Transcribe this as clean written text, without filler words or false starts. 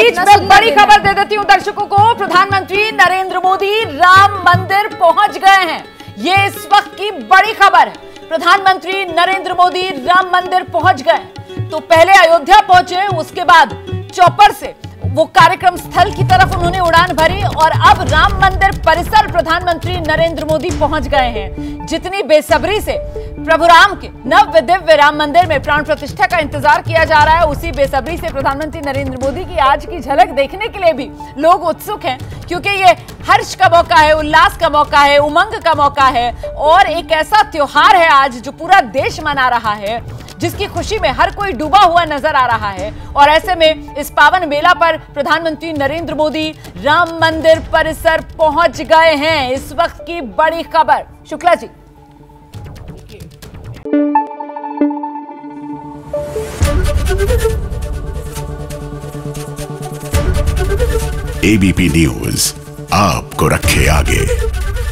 बीच में बड़ी खबर दे देती हूं दर्शकों को। प्रधानमंत्री नरेंद्र मोदी राम मंदिर पहुंच गए हैं। ये इस वक्त की बड़ी खबर है। प्रधानमंत्री नरेंद्र मोदी राम मंदिर पहुंच गए। तो पहले अयोध्या पहुंचे, उसके बाद चौपर से वो कार्यक्रम स्थल की तरफ उन्होंने उड़ान भरी और अब राम मंदिर परिसर प्रधानमंत्री नरेंद्र मोदी पहुंच गए हैं। जितनी बेसब्री से प्रभु राम के नव दिव्य राम मंदिर में प्राण प्रतिष्ठा का इंतजार किया जा रहा है, उसी बेसब्री से प्रधानमंत्री नरेंद्र मोदी की आज की झलक देखने के लिए भी लोग उत्सुक हैं, क्योंकि ये हर्ष का मौका है, उल्लास का मौका है, उमंग का मौका है और एक ऐसा त्योहार है आज जो पूरा देश मना रहा है, जिसकी खुशी में हर कोई डूबा हुआ नजर आ रहा है। और ऐसे में इस पावन मेला पर प्रधानमंत्री नरेंद्र मोदी राम मंदिर परिसर पहुंच गए हैं। इस वक्त की बड़ी खबर। शुक्ला जी। एबीपी न्यूज आपको रखे आगे।